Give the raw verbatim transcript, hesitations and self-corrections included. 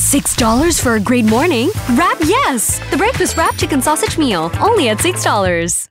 six dollars for a great morning? Wrap yes! The breakfast wrap chicken sausage meal, only at six dollars.